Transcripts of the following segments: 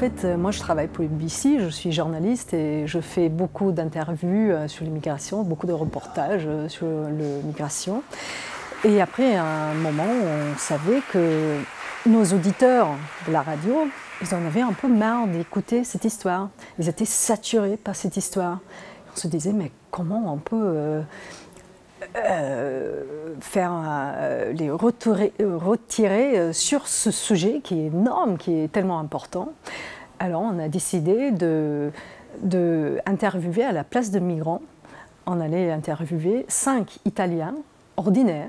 fait, moi je travaille pour le BBC, je suis journaliste et je fais beaucoup d'interviews sur l'immigration, beaucoup de reportages sur l'immigration. Et après, à un moment, on savait que nos auditeurs de la radio, ils en avaient un peu marre d'écouter cette histoire. Ils étaient saturés par cette histoire. On se disait, mais comment on peut les retirer sur ce sujet qui est énorme, qui est tellement important. Alors on a décidé de interviewer à la place de migrants. On allait interviewer 5 Italiens ordinaires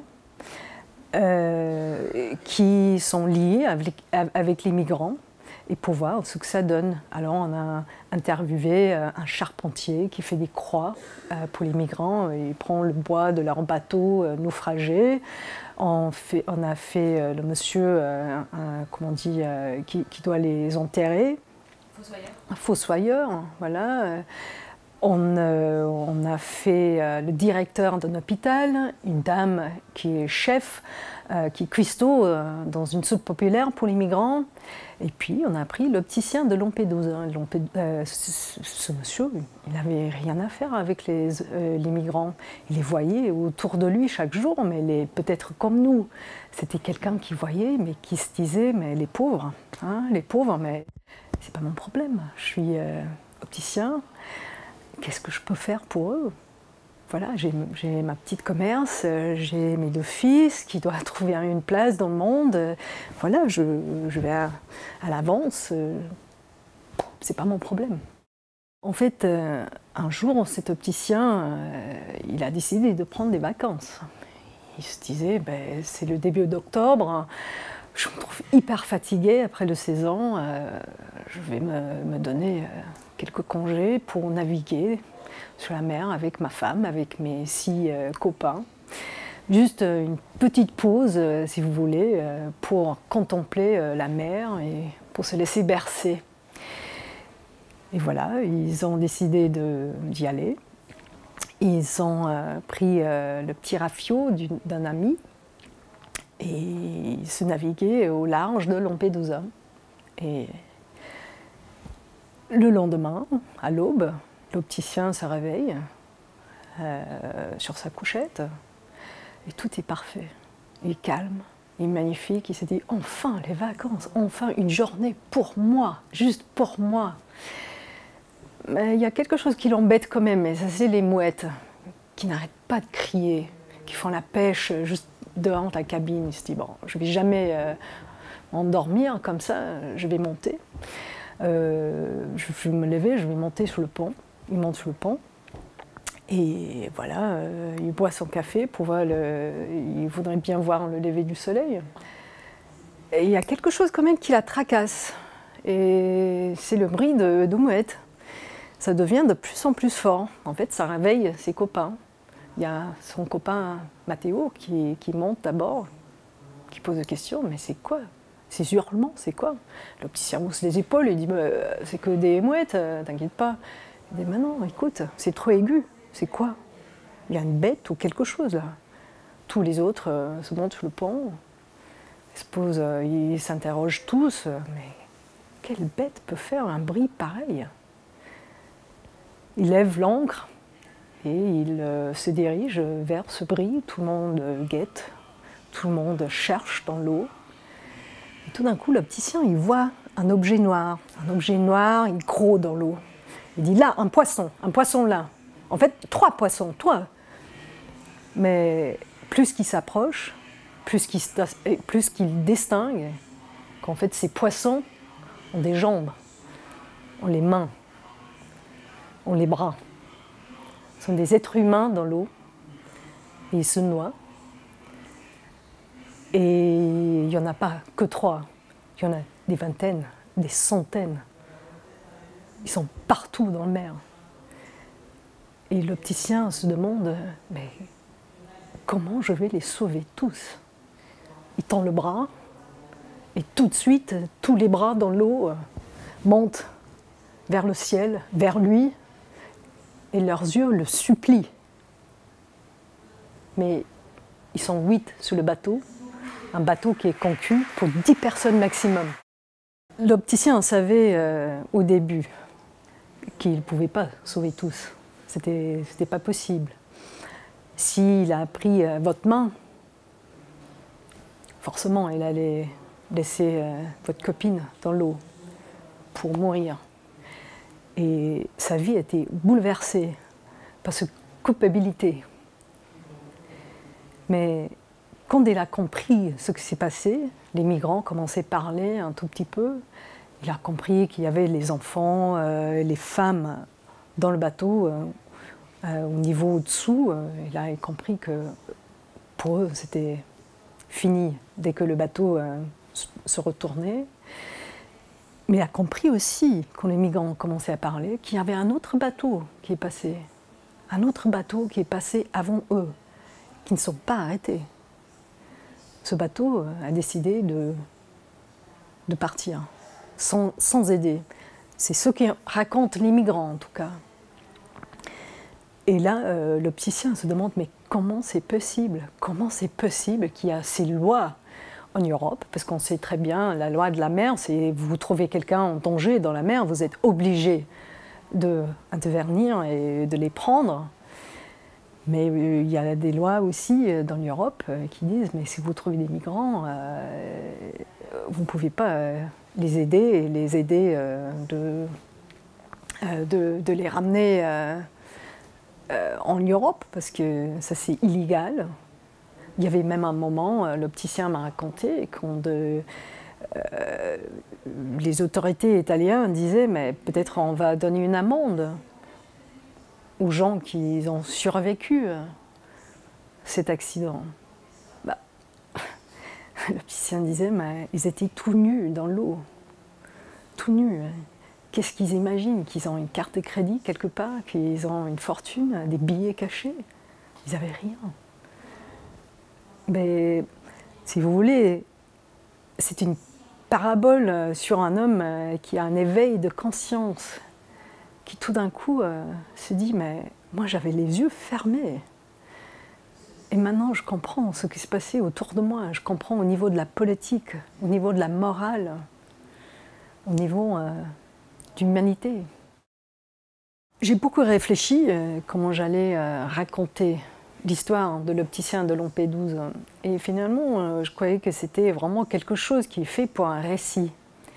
qui sont liés avec les migrants et pour voir ce que ça donne. Alors on a interviewé un charpentier qui fait des croix pour les migrants. Il prend le bois de leur bateau naufragé. On a fait le monsieur comment on dit, qui doit les enterrer. Fossoyeur. Un fossoyeur, voilà. On a fait le directeur d'un hôpital, une dame qui est chef, qui est cuistot dans une soupe populaire pour les migrants. Et puis on a pris l'opticien de Lampedusa. Ce monsieur, il n'avait rien à faire avec les migrants. Il les voyait autour de lui chaque jour, mais peut-être comme nous. C'était quelqu'un qui voyait, mais qui se disait, mais les pauvres, mais c'est pas mon problème. Je suis opticien. Qu'est-ce que je peux faire pour eux? Voilà, j'ai ma petite commerce, j'ai mes 2 fils qui doivent trouver une place dans le monde. Voilà, je vais à l'avance. C'est pas mon problème. En fait, un jour, cet opticien, il a décidé de prendre des vacances. Il se disait, ben, c'est le début d'octobre, je me trouve hyper fatiguée après le saison, je vais me donner quelques congés pour naviguer sur la mer avec ma femme, avec mes 6 copains. Juste une petite pause, si vous voulez, pour contempler la mer et pour se laisser bercer. Et voilà, ils ont décidé d'y aller. Ils ont pris le petit rafio d'un ami et ils se naviguaient au large de Lampedusa. Et le lendemain, à l'aube, l'opticien se réveille sur sa couchette et tout est parfait. Il est calme, il est magnifique, il s'est dit enfin les vacances, enfin une journée pour moi, juste pour moi. Mais il y a quelque chose qui l'embête quand même, et ça c'est les mouettes qui n'arrêtent pas de crier, qui font la pêche juste devant la cabine. Il se dit bon, je ne vais jamais m'endormir comme ça, je vais monter. Je vais me lever, je vais monter sur le pont. Il monte sur le pont et voilà, il boit son café pour voir il voudrait bien voir le lever du soleil. Et il y a quelque chose quand même qui la tracasse et c'est le bruit de mouettes. Ça devient de plus en plus fort. En fait, ça réveille ses copains. Il y a son copain Matteo qui monte à bord, qui pose des questions, mais c'est quoi ? Ces hurlements, c'est quoi? L'opticien hausse les épaules et dit c'est que des mouettes, t'inquiète pas. Il dit mais non, écoute, c'est trop aigu, c'est quoi? Il y a une bête ou quelque chose là. Tous les autres se montent sur le pont, ils s'interrogent tous, mais quelle bête peut faire un bruit pareil? Il lève l'ancre et il se dirige vers ce bruit, tout le monde guette, tout le monde cherche dans l'eau. Et tout d'un coup, l'opticien, il voit un objet noir, il gros dans l'eau. Il dit là, un poisson là. En fait, 3 poissons, toi. Mais plus qu'il s'approche, plus qu'il distingue qu'en fait, ces poissons ont des jambes, ont les mains, ont les bras. Ce sont des êtres humains dans l'eau. Et ils se noient. Et il n'y en a pas que 3, il y en a des vingtaines, des centaines. Ils sont partout dans la mer. Et l'opticien se demande, mais comment je vais les sauver tous? Il tend le bras, et tout de suite, tous les bras dans l'eau montent vers le ciel, vers lui, et leurs yeux le supplient. Mais ils sont 8 sur le bateau, un bateau qui est conçu pour 10 personnes maximum. L'opticien savait au début qu'il ne pouvait pas sauver tous. C'était pas possible. S'il a pris votre main, forcément, il allait laisser votre copine dans l'eau pour mourir. Et sa vie a été bouleversée par cette culpabilité. Mais quand il a compris ce qui s'est passé, les migrants commençaient à parler un tout petit peu. Il a compris qu'il y avait les enfants, les femmes dans le bateau, au niveau au-dessous. Il a compris que pour eux, c'était fini dès que le bateau se retournait. Mais il a compris aussi, quand les migrants ont commencé à parler, qu'il y avait un autre bateau qui est passé. Un autre bateau qui est passé avant eux, qui ne sont pas arrêtés. Ce bateau a décidé de partir, sans aider. C'est ce que racontent les migrants, en tout cas. Et là, l'opticien se demande, mais comment c'est possible? Comment c'est possible qu'il y a ces lois en Europe? Parce qu'on sait très bien, la loi de la mer, c'est vous trouvez quelqu'un en danger dans la mer, vous êtes obligé d'intervenir et de les prendre. Mais il y a des lois aussi dans l'Europe qui disent, mais si vous trouvez des migrants, vous ne pouvez pas les aider et les aider de les ramener en Europe, parce que ça c'est illégal. Il y avait même un moment, l'opticien m'a raconté, quand les autorités italiennes disaient, mais peut-être on va donner une amende aux gens qui ont survécu à cet accident. Bah, l'opticien disait, mais ils étaient tout nus dans l'eau, tout nus. Qu'est-ce qu'ils imaginent? Qu'ils ont une carte de crédit quelque part, qu'ils ont une fortune, des billets cachés? Ils n'avaient rien. Mais si vous voulez, c'est une parabole sur un homme qui a un éveil de conscience, qui tout d'un coup se dit, mais moi j'avais les yeux fermés. Et maintenant je comprends ce qui se passait autour de moi, je comprends au niveau de la politique, au niveau de la morale, au niveau d'humanité. J'ai beaucoup réfléchi comment j'allais raconter l'histoire de l'opticien de Lampedusa. Et finalement, je croyais que c'était vraiment quelque chose qui est fait pour un récit.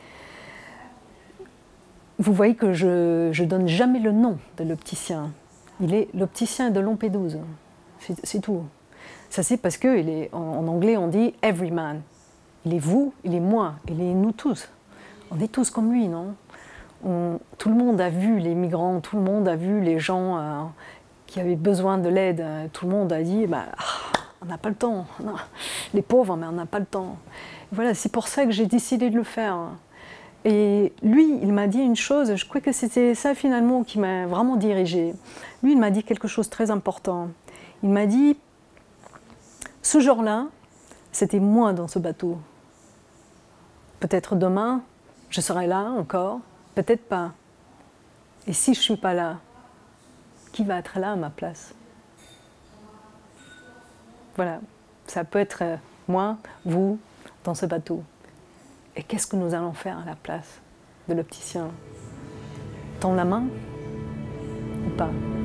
Vous voyez que je ne donne jamais le nom de l'opticien. Il est l'opticien de Lampedusa. C'est tout. Ça c'est parce qu'en anglais on dit « everyman ». Il est vous, il est moi, il est nous tous. On est tous comme lui, non? Tout le monde a vu les migrants, tout le monde a vu les gens qui avaient besoin de l'aide. Tout le monde a dit bah, « on n'a pas le temps, non. Les pauvres, mais on n'a pas le temps ». Voilà, c'est pour ça que j'ai décidé de le faire. Et lui, il m'a dit une chose, je crois que c'était ça finalement qui m'a vraiment dirigée. Lui, il m'a dit quelque chose de très important. Il m'a dit, ce jour-là, c'était moi dans ce bateau. Peut-être demain, je serai là encore, peut-être pas. Et si je ne suis pas là, qui va être là à ma place? Voilà, ça peut être moi, vous, dans ce bateau. Et qu'est-ce que nous allons faire à la place de l'opticien? Tendre la main ou pas?